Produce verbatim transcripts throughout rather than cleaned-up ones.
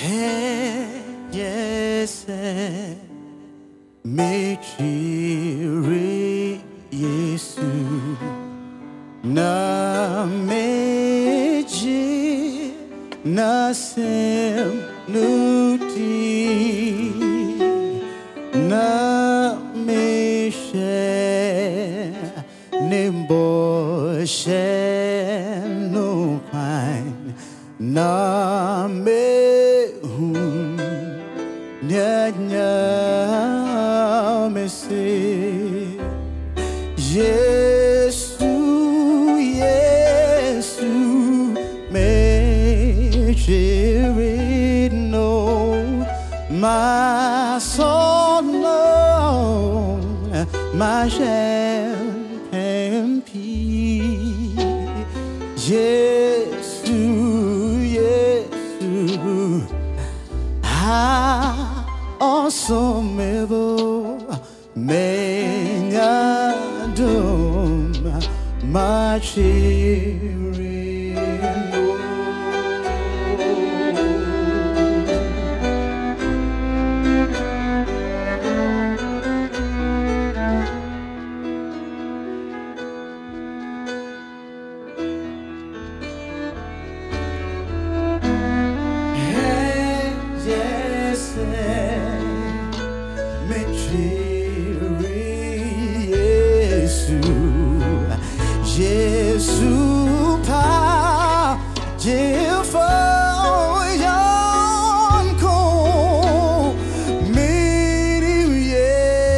yes, me chiri Yesu na meji na sem nuti na meshe nimbo she no pine na me hun nya nya me se Yesu Yesu me chiri no my soul no my Ike.mpg Yesu Yesu ha awesome ever menya dum my chiri no Jesus pa jefo yanko miriye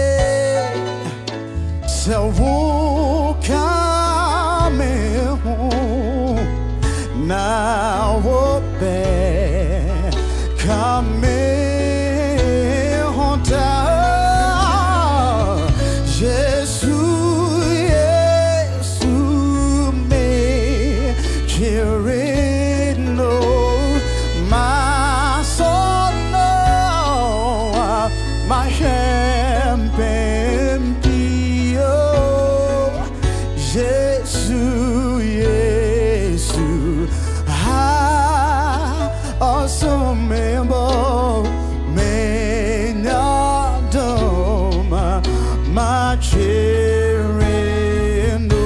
sawo kame ho na wo be kame honta Jesus my soul no my Ike.mpg Yesu Yesu ah awesome member menya doma my chiri no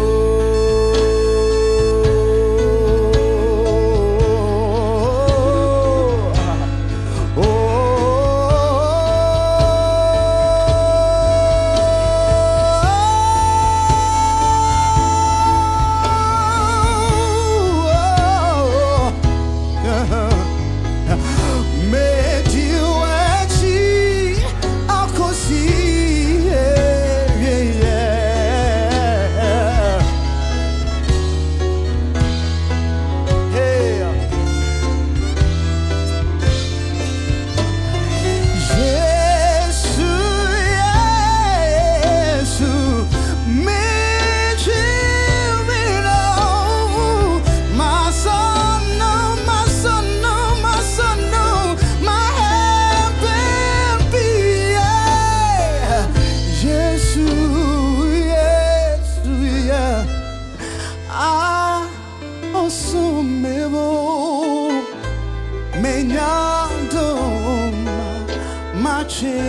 my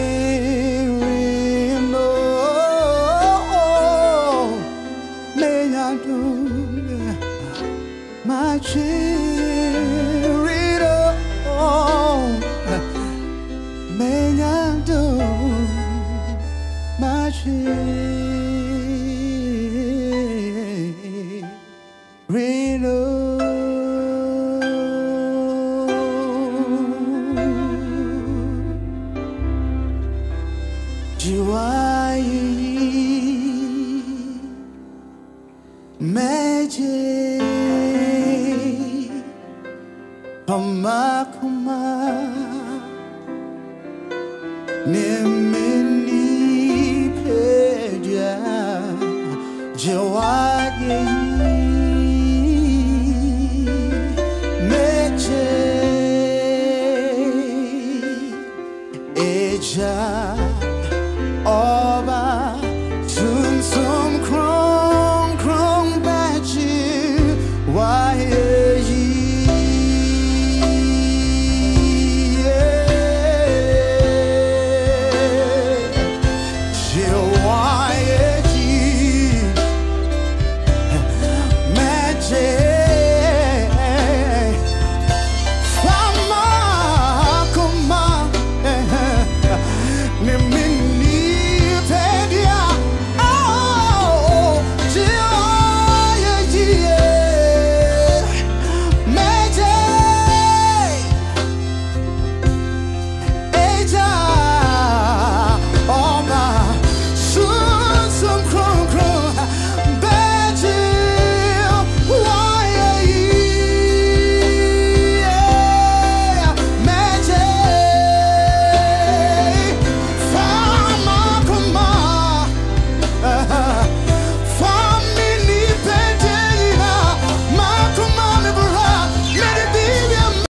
chiri no my chiri no my chiri no Magic, Kuma Kuma, Nimini Peja, Jawaye, Magic, Eja.